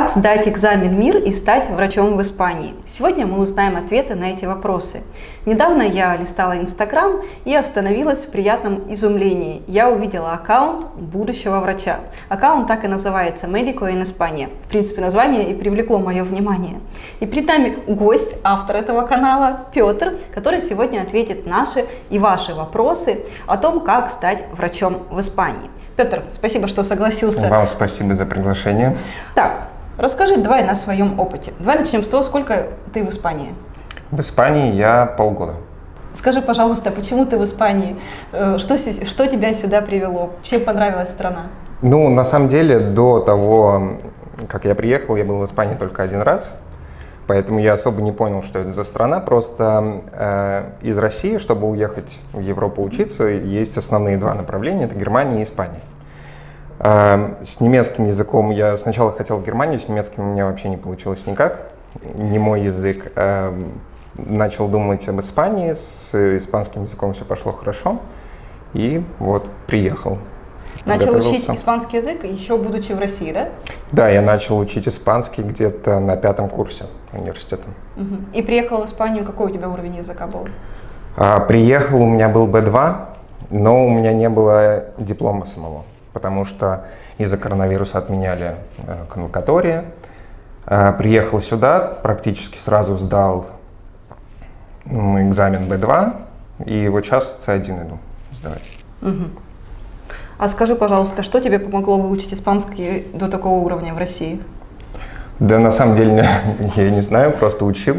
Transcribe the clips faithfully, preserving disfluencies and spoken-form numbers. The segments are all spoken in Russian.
Как сдать экзамен МИР и стать врачом в Испании? Сегодня мы узнаем ответы на эти вопросы. Недавно я листала Инстаграм и остановилась в приятном изумлении. Я увидела аккаунт будущего врача. Аккаунт так и называется «Médico en España». В принципе, название и привлекло мое внимание. И перед нами гость, автор этого канала, Петр, который сегодня ответит наши и ваши вопросы о том, как стать врачом в Испании. Петр, спасибо, что согласился. Вам спасибо за приглашение. Так, расскажи, давай на своем опыте. Давай начнем с того, сколько ты в Испании. В Испании я полгода. Скажи, пожалуйста, почему ты в Испании? Что, что тебя сюда привело? Чем понравилась страна? Ну, на самом деле, до того, как я приехал, я был в Испании только один раз. Поэтому я особо не понял, что это за страна. Просто э, из России, чтобы уехать в Европу учиться, есть основные два направления. Это Германия и Испания. Э, с немецким языком я сначала хотел в Германию, с немецким у меня вообще не получилось никак. Не мой язык. Э, начал думать об Испании, с испанским языком все пошло хорошо. И вот приехал. Начал учить испанский язык, еще будучи в России, да? Да, я начал учить испанский где-то на пятом курсе университета. Угу. И приехал в Испанию, какой у тебя уровень языка был? А, приехал, у меня был бэ два, но у меня не было диплома самого, потому что из-за коронавируса отменяли э, конвокатории. А, приехал сюда, практически сразу сдал ну, экзамен бэ два, и вот сейчас цэ один иду сдавать. Угу. А скажи, пожалуйста, что тебе помогло выучить испанский до такого уровня в России? Да, на самом деле, я не знаю, просто учил.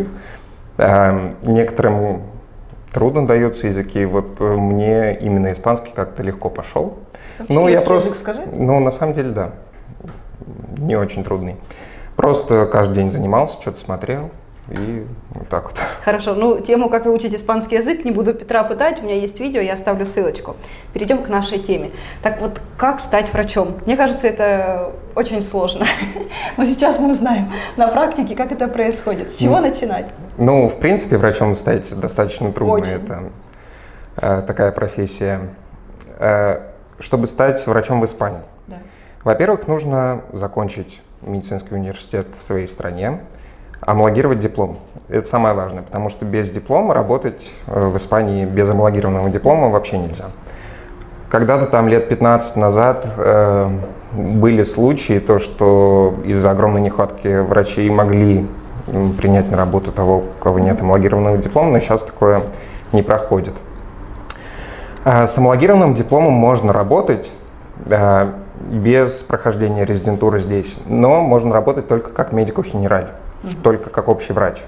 Некоторым трудно даются языки, вот мне именно испанский как-то легко пошел. Ну, я просто, язык, скажи? Ну, на самом деле, да, не очень трудный. Просто каждый день занимался, что-то смотрел. И вот так вот. Хорошо, ну тему, как выучить испанский язык, не буду Петра пытать, у меня есть видео, я оставлю ссылочку. Перейдем к нашей теме. Так вот, как стать врачом? Мне кажется, это очень сложно. Но сейчас мы узнаем на практике, как это происходит. С чего ну, начинать? Ну, в принципе, врачом стать достаточно трудно. Очень. Это э, такая профессия. Э, чтобы стать врачом в Испании, да. Во-первых, нужно закончить медицинский университет в своей стране. Амалогировать диплом. Это самое важное, потому что без диплома работать в Испании без амалогированного диплома вообще нельзя. Когда-то там лет пятнадцать назад э, были случаи, то, что из-за огромной нехватки врачей могли принять на работу того, у кого нет амалогированного диплома, но сейчас такое не проходит. Э, с амалогированным дипломом можно работать э, без прохождения резидентуры здесь, но можно работать только как медико генераль. Только как общий врач.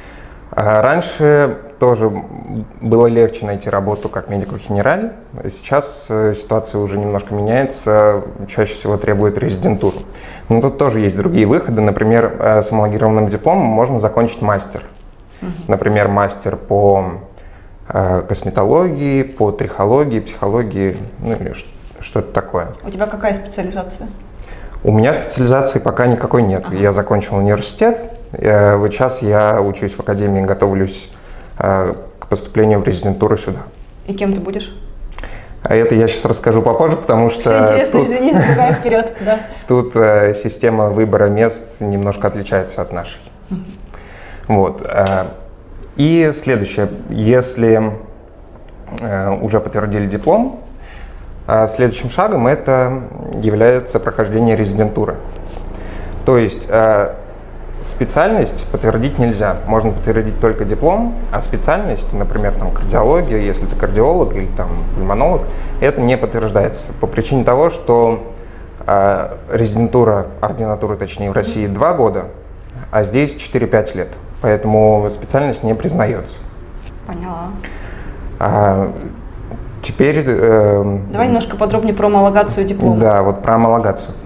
Раньше тоже было легче найти работу как медико генераль. Сейчас ситуация уже немножко меняется, чаще всего требует резидентуру. Но тут тоже есть другие выходы. Например, с амалогированным дипломом можно закончить мастер. Например, мастер по косметологии, по трихологии, психологии, ну или что-то такое. У тебя какая специализация? У меня специализации пока никакой нет. Ага. Я закончил университет. Вот сейчас я учусь в академии, готовлюсь к поступлению в резидентуру сюда. И кем ты будешь? А это я сейчас расскажу попозже, потому что... Все интересно, тут, извини, забегай вперед. Да. Тут э, система выбора мест немножко отличается от нашей. Uh-huh. Вот. Э, и следующее. Если э, уже подтвердили диплом, э, следующим шагом это является прохождение резидентуры. То есть э, специальность подтвердить нельзя. Можно подтвердить только диплом, а специальность, например, там, кардиология, если ты кардиолог или там, пульмонолог, это не подтверждается по причине того, что э, резидентура, ординатура, точнее, в России два года, а здесь четыре-пять лет. Поэтому специальность не признается. Поняла. А, теперь... Э, Давай немножко подробнее про homологацию диплома. Да, вот про homологацию.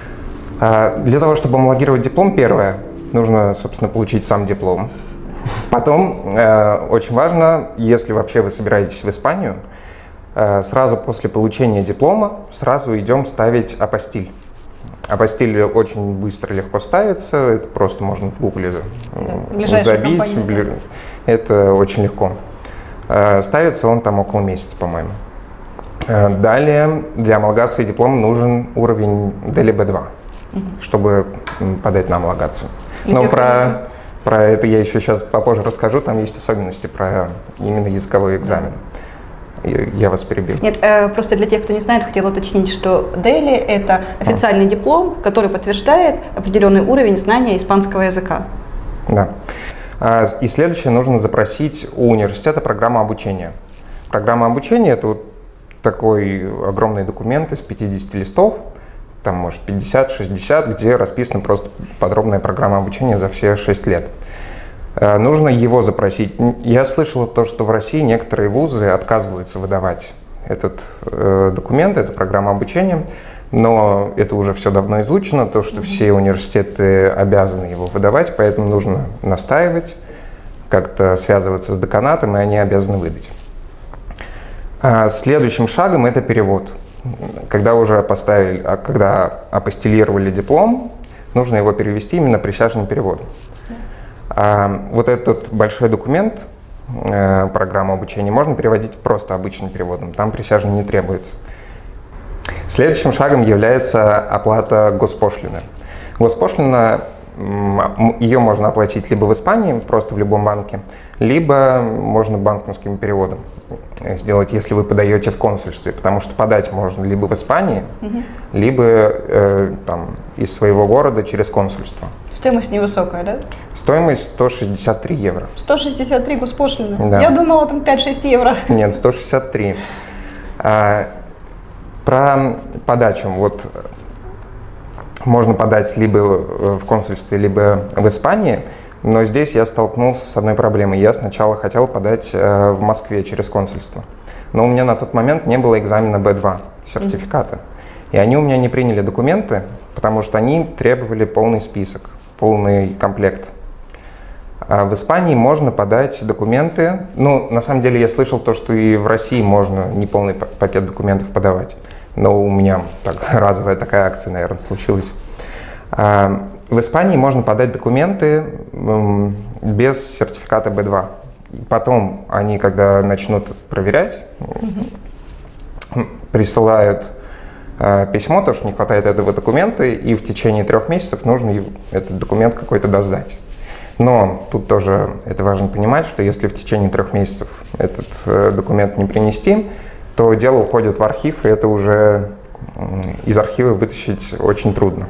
А, для того, чтобы homологировать диплом, первое, нужно, собственно, получить сам диплом. Потом, э, очень важно, если вообще вы собираетесь в Испанию, э, сразу после получения диплома сразу идем ставить апостиль. Апостиль очень быстро, легко ставится, это просто можно в гугле да, забить, компания, да. Это очень легко. Э, ставится он там около месяца, по-моему. Э, далее для homологации диплома нужен уровень ДЭЛИ бэ два. угу. чтобы подать на homologação. Но тех, про, про это я еще сейчас попозже расскажу, там есть особенности про именно языковой экзамен. Я вас перебил. Нет, э, просто для тех, кто не знает, хотела уточнить, что ДЭЛИ – это официальный а. диплом, который подтверждает определенный уровень знания испанского языка. Да. И следующее, нужно запросить у университета программу обучения. Программа обучения – это вот такой огромный документ из пятидесяти листов, там, может, пятьдесят-шестьдесят, где расписана просто подробная программа обучения за все шесть лет. Нужно его запросить. Я слышал то, что в России некоторые вузы отказываются выдавать этот э, документ, эту программу обучения, но это уже все давно изучено, то, что mm-hmm. все университеты обязаны его выдавать, поэтому нужно настаивать, как-то связываться с деканатом, и они обязаны выдать. А следующим шагом это перевод. Когда уже поставили, когда апостилировали диплом, нужно его перевести именно присяжным переводом. А вот этот большой документ, э, программу обучения, можно переводить просто обычным переводом, там присяжный не требуется. Следующим шагом является оплата госпошлины. Госпошлина, ее можно оплатить либо в Испании, просто в любом банке, либо можно банковским переводом сделать, если вы подаете в консульстве, потому что подать можно либо в Испании, угу. либо э, там, из своего города через консульство. Стоимость невысокая, да? Стоимость сто шестьдесят три евро. сто шестьдесят три госпошлины? Да. Я думала, там пять-шесть евро. Нет, сто шестьдесят три. А, про подачу. Вот можно подать либо в консульстве, либо в Испании. Но здесь я столкнулся с одной проблемой. Я сначала хотел подать э, в Москве через консульство, но у меня на тот момент не было экзамена бэ два, сертификата. Mm-hmm. И они у меня не приняли документы, потому что они требовали полный список, полный комплект. А в Испании можно подать документы. Ну, на самом деле я слышал то, что и в России можно неполный пакет документов подавать. Но у меня так, разовая такая акция, наверное, случилась. В Испании можно подать документы без сертификата бэ два. И потом они, когда начнут проверять, mm-hmm. присылают э, письмо, то, что не хватает этого документа, и в течение трех месяцев нужно этот документ какой-то досдать. Но тут тоже это важно понимать, что если в течение трех месяцев этот э, документ не принести, то дело уходит в архив, и это уже э, из архива вытащить очень трудно.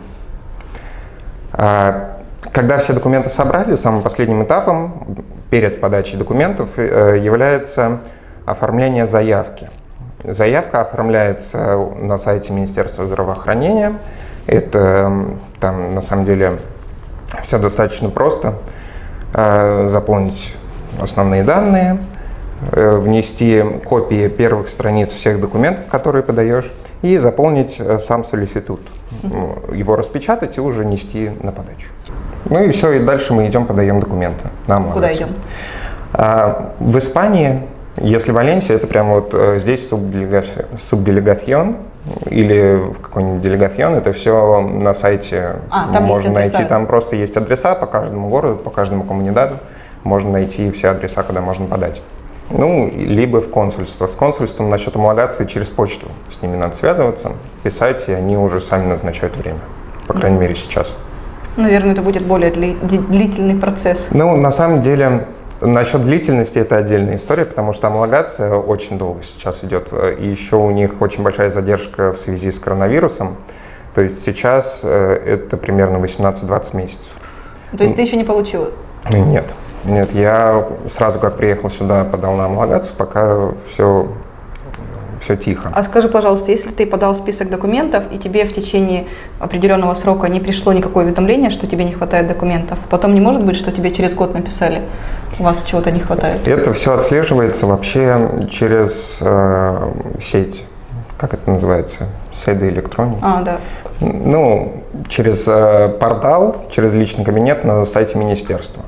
Когда все документы собрали, самым последним этапом перед подачей документов является оформление заявки. Заявка оформляется на сайте Министерства здравоохранения. Это там на самом деле все достаточно просто. Заполнить основные данные, внести копии первых страниц всех документов, которые подаешь, и заполнить сам соллиситут. Mm-hmm. Его распечатать и уже нести на подачу. Ну и все, и дальше мы идем, подаем документы. Нам Куда идем? А, в Испании, если Валенсия, это прямо вот здесь субделегацион или в какой-нибудь делегацион, это все на сайте а, там можно есть найти. Там просто есть адреса по каждому городу, по каждому коммунидату. Можно найти все адреса, куда можно подать. Ну, либо в консульство. С консульством насчет homologaции через почту. С ними надо связываться, писать, и они уже сами назначают время. По крайней mm-hmm. мере, сейчас. Наверное, это будет более длительный процесс. Ну, на самом деле, насчет длительности это отдельная история, потому что homologaция очень долго сейчас идет. И еще у них очень большая задержка в связи с коронавирусом. То есть сейчас это примерно восемнадцать-двадцать месяцев. То есть ты еще не получила? Нет. Нет, я сразу, как приехал сюда, подал на homologацию, пока все, все тихо. А скажи, пожалуйста, если ты подал список документов, и тебе в течение определенного срока не пришло никакое уведомление, что тебе не хватает документов, потом не может быть, что тебе через год написали, у вас чего-то не хватает? Это все отслеживается вообще через э, сеть. Как это называется? Седе электроник. А, да. Ну, через э, портал, через личный кабинет на сайте министерства.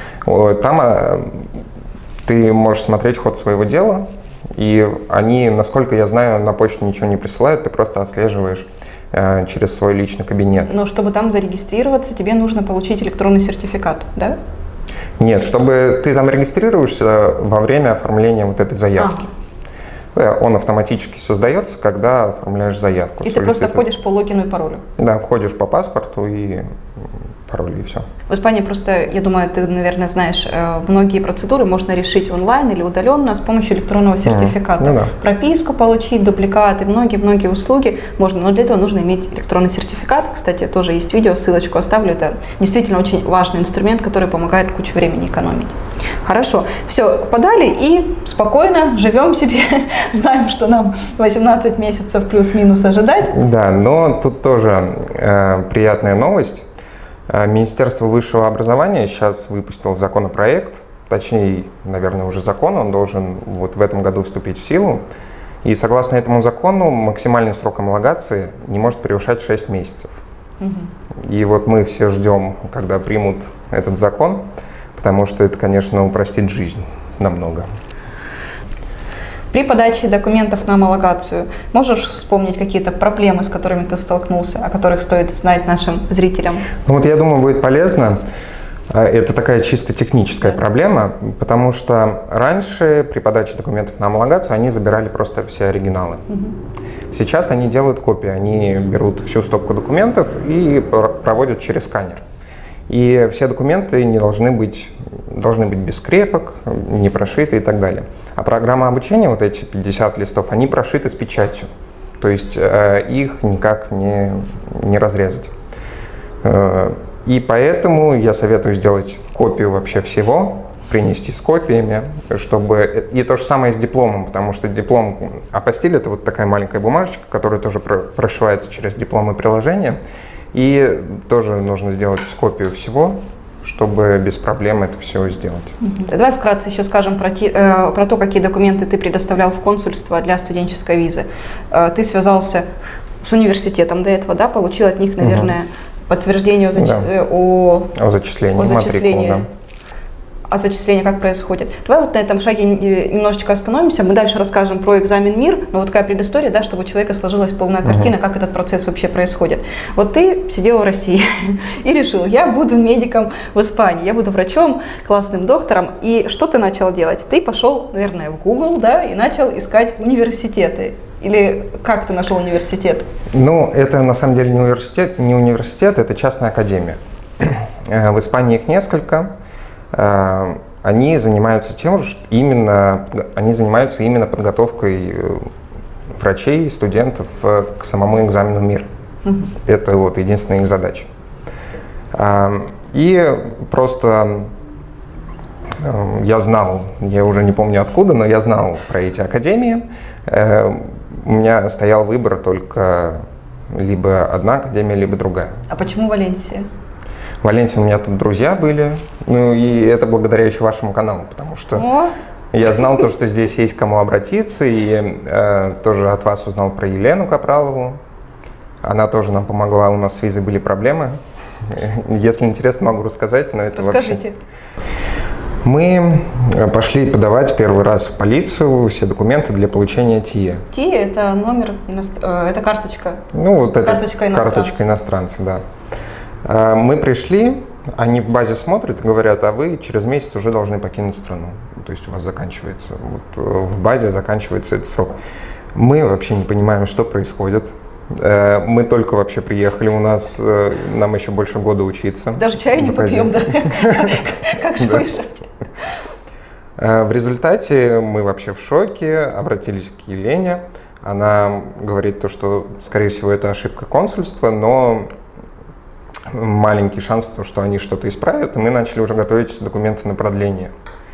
Там ты можешь смотреть ход своего дела, и они, насколько я знаю, на почту ничего не присылают, ты просто отслеживаешь э, через свой личный кабинет. Но чтобы там зарегистрироваться, тебе нужно получить электронный сертификат, да? Нет, чтобы ты там регистрируешься во время оформления вот этой заявки. Он автоматически создается, когда оформляешь заявку. И ты просто входишь по логину и паролю? Да, входишь по паспорту и паролю, и все. В Испании просто, я думаю, ты, наверное, знаешь, многие процедуры можно решить онлайн или удаленно с помощью электронного сертификата. Mm, ну да. Прописку получить, дубликаты, многие-многие услуги можно, но для этого нужно иметь электронный сертификат. Кстати, тоже есть видео, ссылочку оставлю. Это действительно очень важный инструмент, который помогает кучу времени экономить. Хорошо, все, подали и спокойно живем себе, знаем, что нам восемнадцать месяцев плюс-минус ожидать. Да, но тут тоже э, приятная новость. Министерство высшего образования сейчас выпустило законопроект, точнее, наверное, уже закон, он должен вот в этом году вступить в силу. И согласно этому закону максимальный срок гомологации не может превышать шесть месяцев. Угу. И вот мы все ждем, когда примут этот закон, потому что это, конечно, упростит жизнь намного. При подаче документов на гомологацию можешь вспомнить какие-то проблемы, с которыми ты столкнулся, о которых стоит знать нашим зрителям? Ну вот я думаю, будет полезно. Это такая чисто техническая да. проблема, потому что раньше при подаче документов на гомологацию они забирали просто все оригиналы. Угу. Сейчас они делают копии, они берут всю стопку документов и проводят через сканер. И все документы не должны быть, должны быть без скрепок, не прошиты и так далее. А программа обучения, вот эти пятьдесят листов, они прошиты с печатью. То есть э, их никак не, не разрезать. Э, и поэтому я советую сделать копию вообще всего, принести с копиями, чтобы... И то же самое с дипломом, потому что диплом апостиль — это вот такая маленькая бумажечка, которая тоже прошивается через диплом и приложение. И тоже нужно сделать копию всего, чтобы без проблем это все сделать. Давай вкратце еще скажем про, те, э, про то, какие документы ты предоставлял в консульство для студенческой визы. Э, ты связался с университетом до этого, да, получил от них, наверное, угу. подтверждение о, зач... да. о... о зачислении, о зачислении. матрикул, да. А зачисление как происходит? Давай вот на этом шаге немножечко остановимся. Мы дальше расскажем про экзамен МИР, но вот такая предыстория, да, чтобы у человека сложилась полная картина, uh-huh. как этот процесс вообще происходит. Вот ты сидел в России и решил, я буду медиком в Испании, я буду врачом, классным доктором. И что ты начал делать? Ты пошел, наверное, в Google, да, и начал искать университеты. Или как ты нашел университет? Ну, это на самом деле не университет, не университет, это частная академия. В Испании их несколько. Они занимаются тем, что именно, они занимаются именно подготовкой врачей и студентов к самому экзамену МИР. Mm-hmm. Это вот единственная их задача. И просто я знал, я уже не помню откуда, но я знал про эти академии. У меня стоял выбор только либо одна академия, либо другая. А почему Валенсия? В Валенсии у меня тут друзья были, ну и это благодаря еще вашему каналу, потому что О! я знал то, что здесь есть к кому обратиться, и э, тоже от вас узнал про Елену Капралову. Она тоже нам помогла, у нас с визой были проблемы. Если интересно, могу рассказать, но это Расскажите. вообще... Мы пошли подавать первый раз в полицию все документы для получения ТИЕ. ТИЕ – это номер, иностр... это карточка. Ну вот это карточка иностранца. Карточка иностранца, да. Мы пришли, они в базе смотрят и говорят, а вы через месяц уже должны покинуть страну. То есть у вас заканчивается, вот в базе заканчивается этот срок. Мы вообще не понимаем, что происходит. Мы только вообще приехали, у нас, нам еще больше года учиться. Даже чаю не попьем, да? Как же вышло? В результате мы вообще в шоке, обратились к Елене. Она говорит то, что, скорее всего, это ошибка консульства, но маленький шанс, что они что-то исправят, и мы начали уже готовить документы на продление.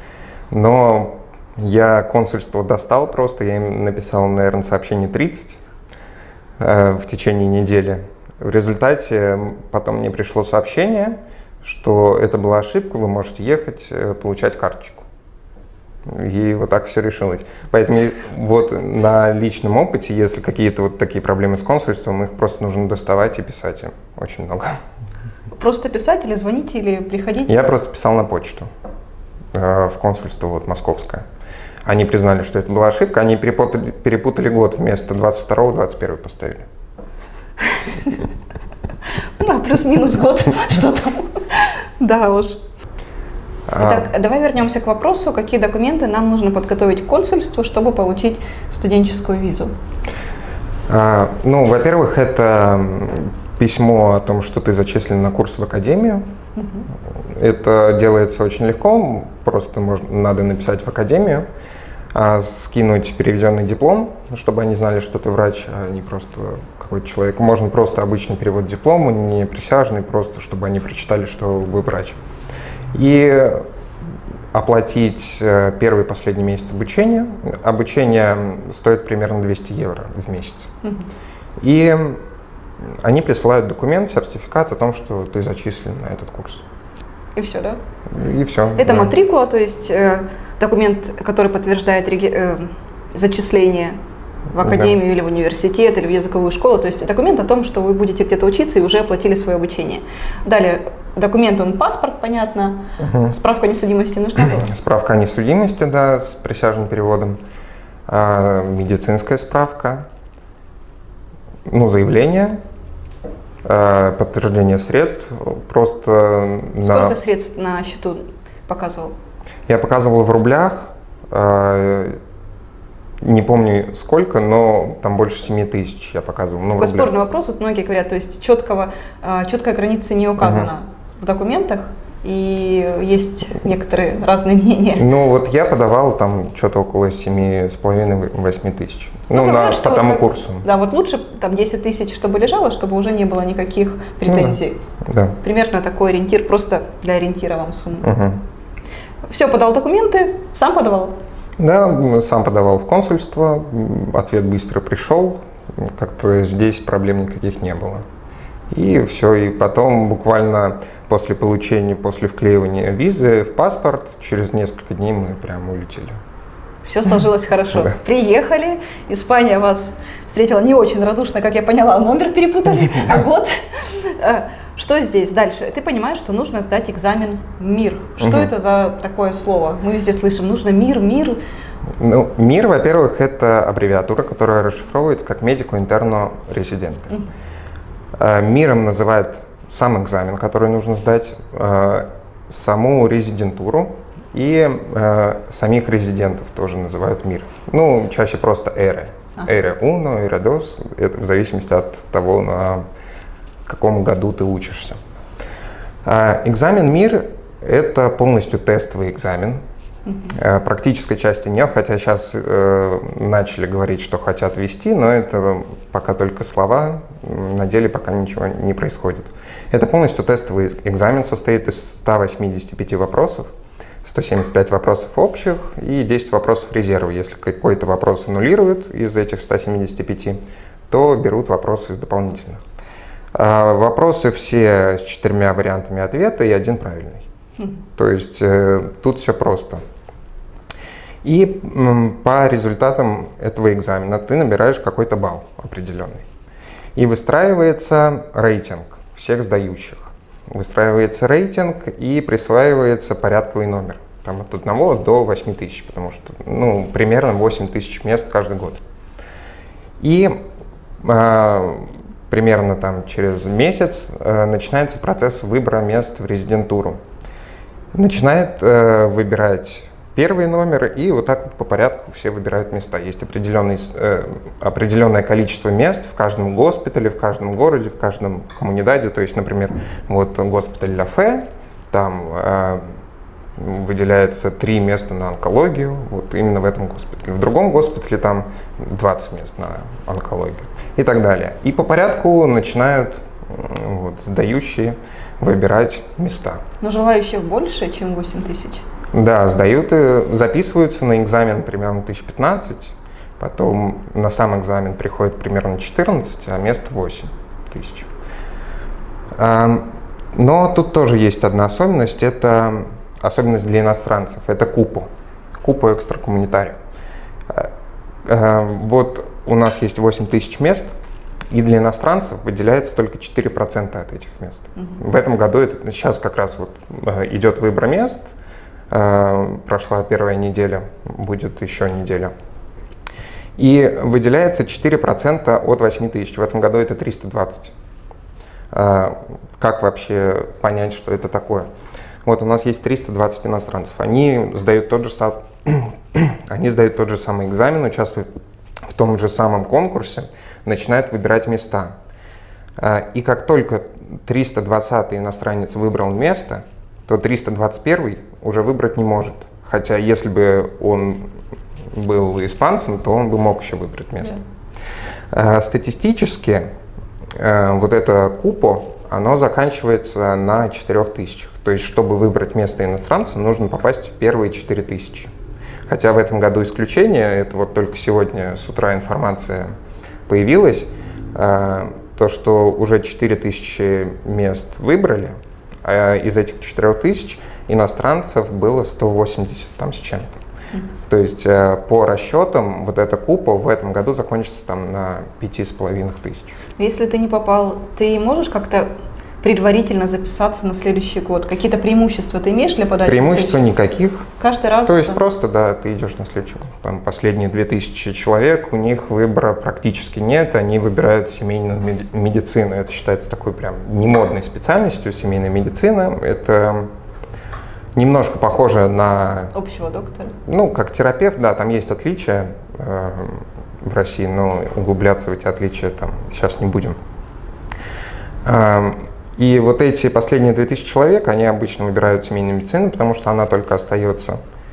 Но я консульство достал просто, я им написал, наверное, сообщение тридцать э, в течение недели. В результате потом мне пришло сообщение, что это была ошибка, вы можете ехать, э, получать карточку. И вот так все решилось. Поэтому вот на личном опыте, если какие-то вот такие проблемы с консульством, их просто нужно доставать и писать им очень много. Просто писать или звонить, или приходить? Я просто писал на почту э, в консульство вот, московское. Они признали, что это была ошибка, они перепутали, перепутали год, вместо двадцать второго двадцать первый поставили. Ну, плюс-минус год, что там. Да уж. Итак, а... давай вернемся к вопросу, какие документы нам нужно подготовить к консульству, чтобы получить студенческую визу. А, ну, во-первых, это письмо о том, что ты зачислен на курс в академию. Угу. Это делается очень легко, просто можно, надо написать в академию, а, скинуть переведенный диплом, чтобы они знали, что ты врач, а не просто какой-то человек. Можно просто обычный перевод диплома, не присяжный, просто чтобы они прочитали, что вы врач. И оплатить первый и последний месяц обучения. Обучение стоит примерно двести евро в месяц. Mm-hmm. И они присылают документ, сертификат о том, что ты зачислен на этот курс. И все, да? И все. Это да. матрикула, то есть э, документ, который подтверждает реги- э, зачисление в академию, да, или в университет, или в языковую школу. То есть документ о том, что вы будете где-то учиться и уже оплатили свое обучение. Далее, документ, он паспорт, понятно. Угу. Справка о несудимости нужна была? Справка о несудимости, да, с присяжным переводом. А, медицинская справка. Ну, заявление. А, подтверждение средств. Просто Сколько на... средств на счету показывал? Я показывал в рублях. А, не помню сколько, но там больше семи тысяч я показывал. Ну, такой спорный вопрос, вот многие говорят, то есть четкого, четкой границы не указано uh-huh. в документах, и есть некоторые разные мнения. Ну вот я подавал там что-то около семи с половиной — восьми тысяч, ну, ну на, по тому вот, курсу. Да, вот лучше там десять тысяч, чтобы лежало, чтобы уже не было никаких претензий. Ну, да. Примерно такой ориентир, просто для ориентира вам сумму. Uh-huh. Все, подал документы, сам подавал? Да, сам подавал в консульство, ответ быстро пришел, как-то здесь проблем никаких не было. И все, и потом буквально после получения, после вклеивания визы в паспорт, через несколько дней мы прямо улетели. Все сложилось хорошо. Да. Приехали, Испания вас встретила не очень радушно, как я поняла, номер перепутали. Вот. Что здесь дальше? Ты понимаешь, что нужно сдать экзамен МИР. Что угу. это за такое слово? Мы везде слышим, нужно МИР, МИР. Ну, МИР, во-первых, это аббревиатура, которая расшифровывается как Medico Interno Residente. Угу. МИРом называют сам экзамен, который нужно сдать, саму резидентуру, и самих резидентов тоже называют МИР. Ну, чаще просто эре. Эре уно, эре дос, это в зависимости от того, на в каком году ты учишься. Экзамен МИР – это полностью тестовый экзамен. Uh-huh. Практической части нет, хотя сейчас э, начали говорить, что хотят ввести, но это пока только слова, на деле пока ничего не происходит. Это полностью тестовый экзамен, состоит из ста восьмидесяти пяти вопросов, сто семьдесят пять вопросов общих и десять вопросов резерва. Если какой-то вопрос аннулируют из этих ста семидесяти пяти, то берут вопросы из дополнительных. Вопросы все с четырьмя вариантами ответа и один правильный. Mm. То есть э, тут все просто. И м, по результатам этого экзамена ты набираешь какой-то балл определенный. И выстраивается рейтинг всех сдающих. Выстраивается рейтинг и присваивается порядковый номер. Там от одного до восьми тысяч, потому что ну, примерно восемь тысяч мест каждый год. И э, примерно там через месяц э, начинается процесс выбора мест в резидентуру. Начинает э, выбирать первый номер, и вот так вот по порядку все выбирают места. Есть определенный, э, определенное количество мест в каждом госпитале, в каждом городе, в каждом коммунидаде. То есть, например, вот госпиталь Ла Фе, там э, выделяется три места на онкологию, вот именно в этом госпитале. В другом госпитале там двадцать мест на онкологию и так далее. И по порядку начинают вот, сдающие выбирать места. Но желающих больше, чем восемь тысяч? Да, сдают и записываются на экзамен примерно тысяч пятнадцать, потом на сам экзамен приходит примерно четырнадцать, а мест восемь тысяч. Но тут тоже есть одна особенность, это особенность для иностранцев, это купо, купо экстракоммунитарио. Вот у нас есть восемь тысяч мест, и для иностранцев выделяется только четыре процента от этих мест. Uh-huh. В этом году, это, сейчас как раз вот идет выбор мест, прошла первая неделя, будет еще неделя. И выделяется четыре процента от восьми тысяч, в этом году это триста двадцать. Как вообще понять, что это такое? Вот у нас есть триста двадцать иностранцев. Они сдают тот же сам, они сдают тот же самый экзамен, участвуют в том же самом конкурсе, начинают выбирать места. И как только триста двадцатый иностранец выбрал место, то триста двадцать первый уже выбрать не может. Хотя если бы он был испанцем, то он бы мог еще выбрать место. Yeah. Статистически вот это купо, оно заканчивается на четырёх тысячах. То есть, чтобы выбрать место иностранца, нужно попасть в первые четыре тысячи. Хотя в этом году исключение, это вот только сегодня с утра информация появилась, то, что уже четыре тысячи мест выбрали, а из этих четырёх тысяч иностранцев было сто восемьдесят там с чем-то. Mm-hmm. То есть по расчетам вот эта купа в этом году закончится там на пяти с половиной тысяч. Если ты не попал, ты можешь как-то предварительно записаться на следующий год? Какие-то преимущества ты имеешь для подачи? Преимущества никаких. Каждый раз? То есть просто, да, ты идешь на следующий год. Там последние две тысячи человек, у них выбора практически нет, они выбирают семейную медицину. Это считается такой прям немодной специальностью, семейная медицина. Это немножко похоже на... Общего доктора? Ну, как терапевт, да, там есть отличия э, в России, но углубляться в эти отличия там сейчас не будем. Э, И вот эти последние две тысячи человек, они обычно выбирают семейную медицину, потому что она только остается.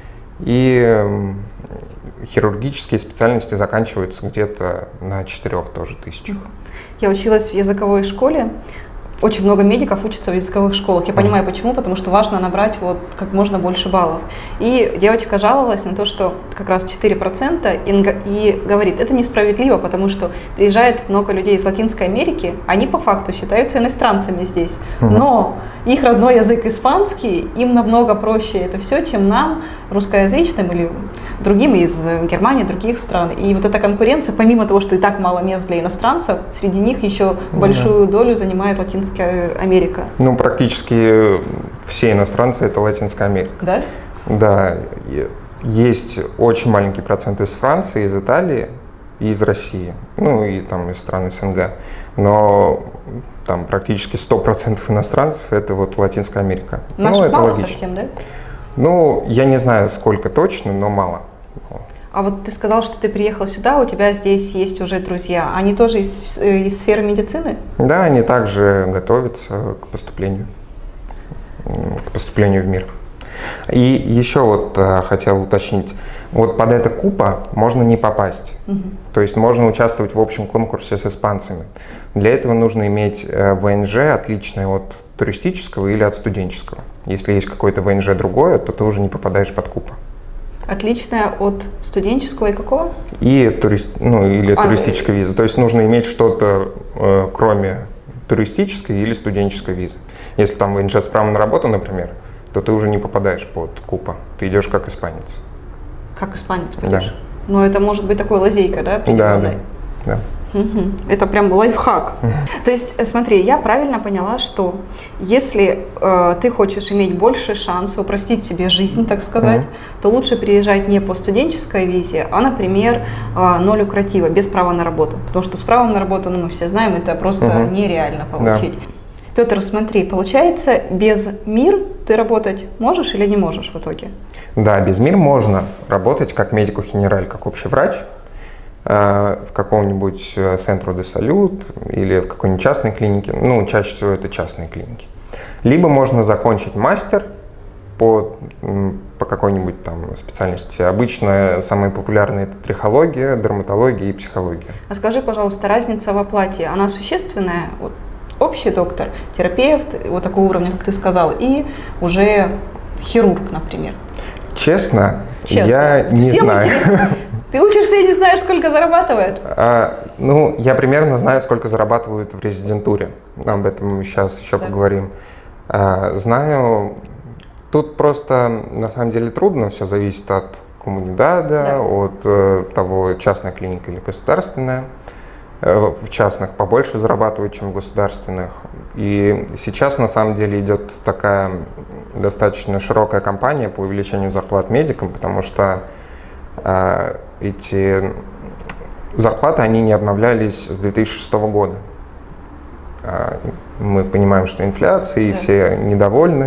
И хирургические специальности заканчиваются где-то на четырех тоже тысячах. Я училась в языковой школе. Очень много медиков учатся в языковых школах. Я понимаю, почему, потому что важно набрать вот как можно больше баллов. И девочка жаловалась на то, что как раз четыре процента, и говорит, это несправедливо, потому что приезжает много людей из Латинской Америки, они по факту считаются иностранцами здесь, но их родной язык испанский, им намного проще это все, чем нам, русскоязычным или другим из Германии, других стран. И вот эта конкуренция, помимо того, что и так мало мест для иностранцев, среди них еще большую долю занимает Латинская Америка. Ну, практически все иностранцы — это Латинская Америка. Да? Да. Есть очень маленький процент из Франции, из Италии и из России, ну и там из стран СНГ. Но там практически сто процентов иностранцев — это вот Латинская Америка. Наших ну, это мало логично. Совсем, да? Ну, я не знаю, сколько точно, но мало. А вот ты сказал, что ты приехал сюда, у тебя здесь есть уже друзья. Они тоже из, из сферы медицины? Да, они также готовятся к поступлению, к поступлению в мир. И еще вот а, хотел уточнить, вот под это купо можно не попасть. Угу. То есть можно участвовать в общем конкурсе с испанцами. Для этого нужно иметь ВНЖ, отличное от туристического или от студенческого. Если есть какое-то ВНЖ другое, то ты уже не попадаешь под купо. Отличная от студенческого и какого? И турист, ну, или а, туристической визы. То есть нужно иметь что-то, э, кроме туристической или студенческой визы. Если там ВНЖ с правом на работу, например, то ты уже не попадаешь под купо. Ты идешь как испанец. Как испанец пойдешь? Да. Но это может быть такой лазейка, да? Да, да, да. Угу. Это прям лайфхак. То есть, смотри, я правильно поняла, что если э, ты хочешь иметь больше шансов упростить себе жизнь, так сказать, угу. то лучше приезжать не по студенческой визе, а, например, э, ноль люкратива, без права на работу. Потому что с правом на работу, ну, мы все знаем, это просто угу. нереально получить. Да. Петр, смотри, получается, без МИР ты работать можешь или не можешь в итоге? Да, без МИР можно работать как медико-генераль, как общий врач в каком-нибудь Центро де Салют или в какой-нибудь частной клинике. Ну, чаще всего это частные клиники. Либо можно закончить мастер по, по какой-нибудь там специальности. Обычно самые популярные — это трихология, дерматология и психология. А скажи, пожалуйста, разница в оплате, она существенная? Вот общий доктор, терапевт, вот такого уровня, как ты сказал, и уже хирург, например. Честно, Честно. я не Всем знаю. Ты учишься и не знаешь, сколько зарабатывают? А, ну, я примерно знаю, сколько зарабатывают в резидентуре. Об этом сейчас еще так. поговорим. А, знаю, тут просто на самом деле трудно, все зависит от коммунидада, да. от э, того, частная клиника или государственная. Э, в частных побольше зарабатывают, чем в государственных. И сейчас на самом деле идет такая достаточно широкая кампания по увеличению зарплат медикам, потому что э, эти зарплаты, они не обновлялись с две тысячи шестого года. Мы понимаем, что инфляция, и да. все недовольны,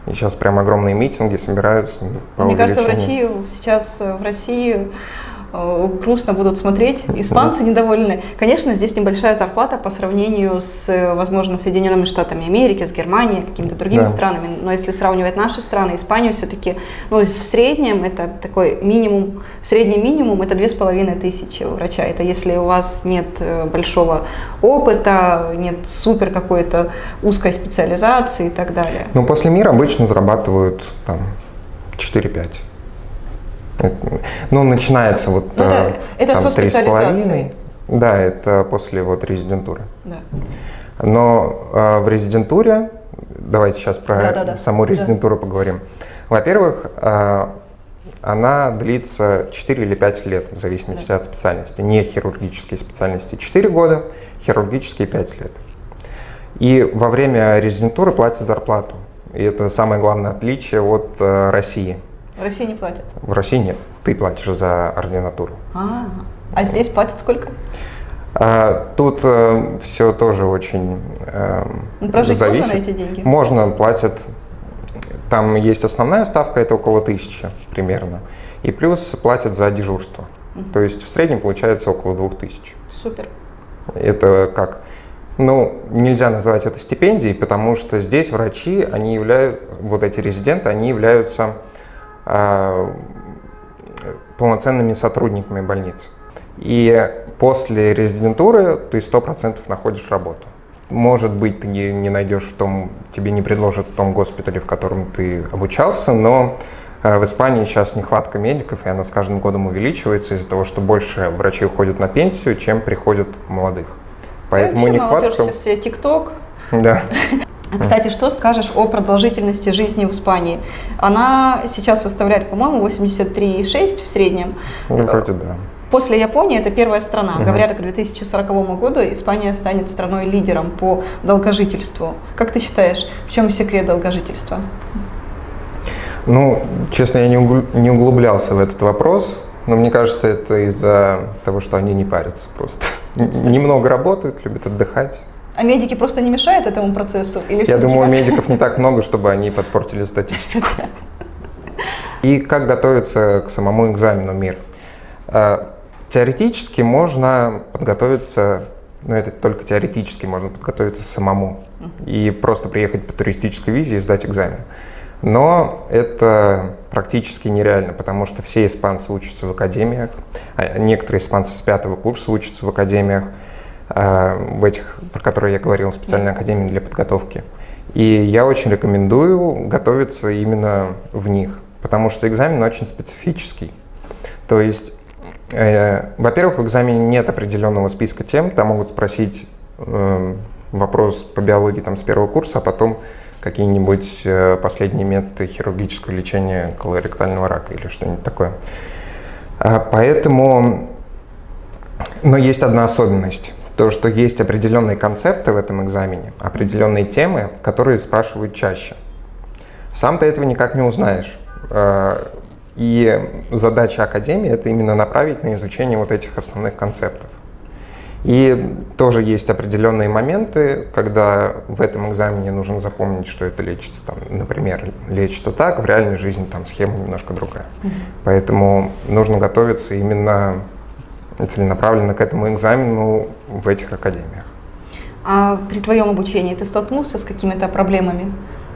И сейчас прям огромные митинги собираются по Мне увеличению. кажется, врачи сейчас в России грустно будут смотреть, испанцы недовольны. Конечно, здесь небольшая зарплата по сравнению с, возможно, Соединенными Штатами Америки, с Германией, какими-то другими да. странами. Но если сравнивать наши страны, Испанию все-таки, ну, в среднем это такой минимум, средний минимум это две с половиной тысячи у врача. Это если у вас нет большого опыта, нет супер какой-то узкой специализации и так далее. Ну, после мира обычно зарабатывают там четыре-пять. Ну, начинается вот ну, это, это там, со специализацией. Да, это после вот резидентуры. Да. Но э, в резидентуре, давайте сейчас про да, да, да. саму резидентуру да. поговорим. Во-первых, э, она длится четыре или пять лет, в зависимости да. от специальности. Не хирургические специальности четыре года, хирургические пять лет. И во время резидентуры платят зарплату. И это самое главное отличие от э, России. В России не платят? В России нет. Ты платишь за ординатуру. А, а здесь платят сколько? А, тут э, все тоже очень э, ну, прожить зависит. Можно на эти деньги? Можно, платят. Там есть основная ставка, это около тысячи примерно. И плюс платят за дежурство. Mm-hmm. То есть в среднем получается около двух тысяч. Супер. Это как? Ну, нельзя называть это стипендией, потому что здесь врачи, они являются, вот эти резиденты, они являются полноценными сотрудниками больниц. И после резидентуры ты сто процентов находишь работу. Может быть, ты не, не найдешь в том, тебе не предложат в том госпитале, в котором ты обучался, но в Испании сейчас нехватка медиков, и она с каждым годом увеличивается из-за того, что больше врачей уходят на пенсию, чем приходят молодых. Поэтому нехватка... все ТикТок. Да. Кстати, что скажешь о продолжительности жизни в Испании? Она сейчас составляет, по-моему, восемьдесят три и шесть в среднем. Ну, вроде да. После Японии это первая страна. Угу. Говорят, к две тысячи сороковому году Испания станет страной-лидером по долгожительству. Как ты считаешь, в чем секрет долгожительства? Ну, честно, я не углублялся в этот вопрос, но мне кажется, это из-за того, что они не парятся просто. Немного работают, любят отдыхать. А медики просто не мешают этому процессу? Или Я думаю, у медиков не так много, чтобы они подпортили статистику. И как готовиться к самому экзамену МИР? Теоретически можно подготовиться, но это только теоретически можно подготовиться самому и просто приехать по туристической визе и сдать экзамен. Но это практически нереально, потому что все испанцы учатся в академиях, а некоторые испанцы с пятого курса учатся в академиях, в этих, про которые я говорил, специальной академии для подготовки. И я очень рекомендую готовиться именно в них, потому что экзамен очень специфический. То есть, э, во-первых, в экзамене нет определенного списка тем, там могут спросить э, вопрос по биологии там, с первого курса, а потом какие-нибудь э, последние методы хирургического лечения колоректального рака или что-нибудь такое. А, поэтому, но есть одна особенность. То, что есть определенные концепты в этом экзамене, определенные темы, которые спрашивают чаще. Сам ты этого никак не узнаешь. И задача академии – это именно направить на изучение вот этих основных концептов. И тоже есть определенные моменты, когда в этом экзамене нужно запомнить, что это лечится, там, например, лечится так, в реальной жизни там схема немножко другая. Mm-hmm. Поэтому нужно готовиться именно целенаправленно к этому экзамену в этих академиях. А при твоем обучении ты столкнулся с какими-то проблемами?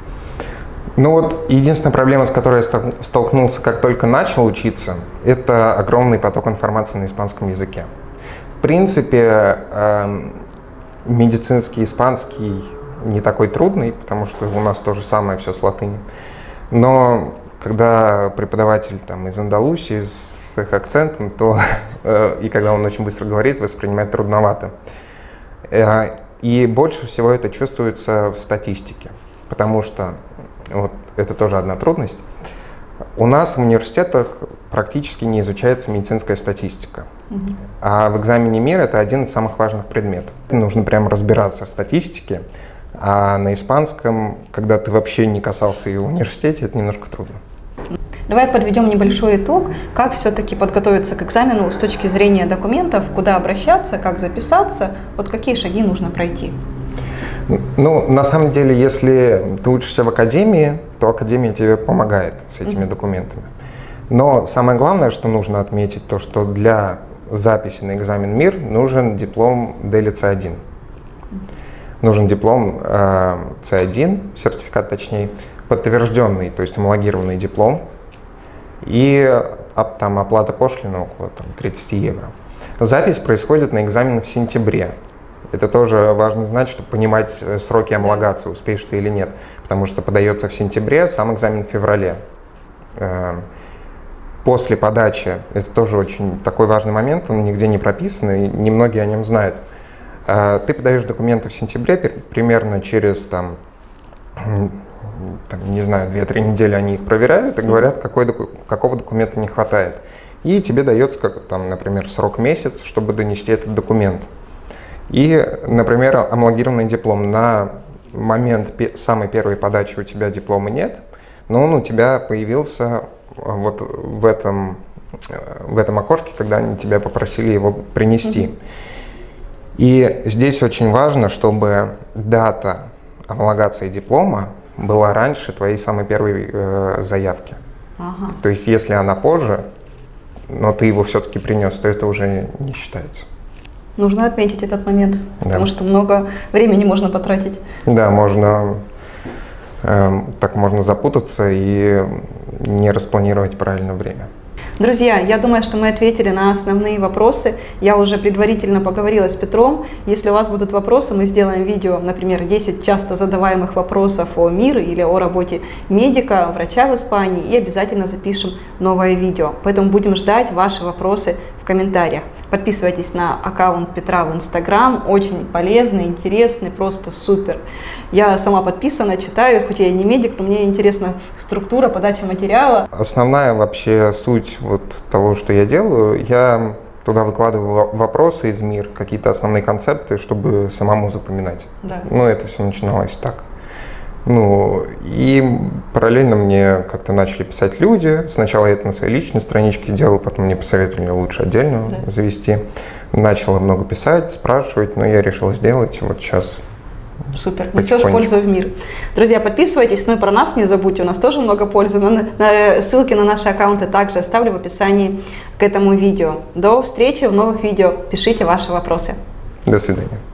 Ну вот, единственная проблема, с которой я столкнулся, как только начал учиться, это огромный поток информации на испанском языке. В принципе, э, медицинский испанский не такой трудный, потому что у нас то же самое, все с латыни. Но когда преподаватель там, из Андалусии, с их акцентом, то э, и когда он очень быстро говорит, воспринимать трудновато. Э, и больше всего это чувствуется в статистике, потому что вот это тоже одна трудность. У нас в университетах практически не изучается медицинская статистика. Mm-hmm. А в экзамене МИР это один из самых важных предметов. Нужно прямо разбираться в статистике, а на испанском, когда ты вообще не касался ее в университете, это немножко трудно. Давай подведем небольшой итог, как все-таки подготовиться к экзамену с точки зрения документов, куда обращаться, как записаться, вот какие шаги нужно пройти. Ну, на самом деле, если ты учишься в академии, то академия тебе помогает с этими mm-hmm. документами. Но самое главное, что нужно отметить, то, что для записи на экзамен МИР нужен диплом дэ эл и цэ один. Нужен диплом э, цэ один, сертификат точнее, подтвержденный, то есть homологированный диплом, и а, там оплата пошлины около там, тридцать евро. Запись происходит на экзамен в сентябре. Это тоже важно знать, чтобы понимать сроки homологации, успеешь ты или нет, потому что подается в сентябре, сам экзамен в феврале. Э, после подачи, это тоже очень такой важный момент, он нигде не прописан, и немногие о нем знают. Ты подаешь документы в сентябре, примерно через, там, там, не знаю, две-три недели они их проверяют и говорят, какой доку какого документа не хватает. И тебе дается, как, там, например, срок месяц, чтобы донести этот документ. И, например, homологированный диплом. На момент самой первой подачи у тебя диплома нет, но он у тебя появился вот в этом, в этом окошке, когда они тебя попросили его принести. Mm-hmm. И здесь очень важно, чтобы дата homологации диплома была раньше твоей самой первой э, заявки. Ага. То есть, если она позже, но ты его все-таки принес, то это уже не считается. Нужно отметить этот момент, да. Потому что много времени можно потратить. Да, можно, э, так можно запутаться и не распланировать правильно время. Друзья, я думаю, что мы ответили на основные вопросы. Я уже предварительно поговорила с Петром. Если у вас будут вопросы, мы сделаем видео, например, десять часто задаваемых вопросов о МИР или о работе медика, врача в Испании, и обязательно запишем новое видео. Поэтому будем ждать ваши вопросы в комментариях. Подписывайтесь на аккаунт Петра в Инстаграм. Очень полезный, интересный, просто супер. Я сама подписана, читаю, хоть я и не медик, но мне интересна структура подачи материала. Основная вообще суть вот того, что я делаю, я туда выкладываю вопросы из МИР, какие-то основные концепты, чтобы самому запоминать. Да. Ну, это все начиналось так. Ну, и параллельно мне как-то начали писать люди. Сначала я это на своей личной страничке делал, потом мне посоветовали лучше отдельно да. завести. Начала много писать, спрашивать, но я решил сделать. Вот сейчас. Супер, несешь пользу в мир. Друзья, подписывайтесь, ну и про нас не забудьте, у нас тоже много пользы. На, на, ссылки на наши аккаунты также оставлю в описании к этому видео. До встречи в новых видео, пишите ваши вопросы. До свидания.